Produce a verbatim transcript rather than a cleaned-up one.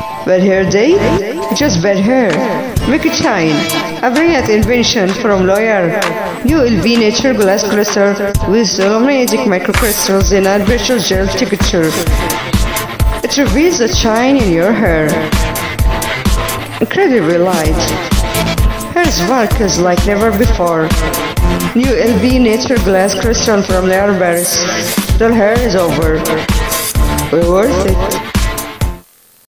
Bad hair day? Just bad hair. Make it shine. A brilliant invention from Loreal. New L V nutrigloss cluster with magic microcrystals in artificial gel texture. It reveals the shine in your hair. Incredibly light. Hair sparkles like never before. New L V nutrigloss crystal from Loreal Paris. Dull hair is over. We're worth it.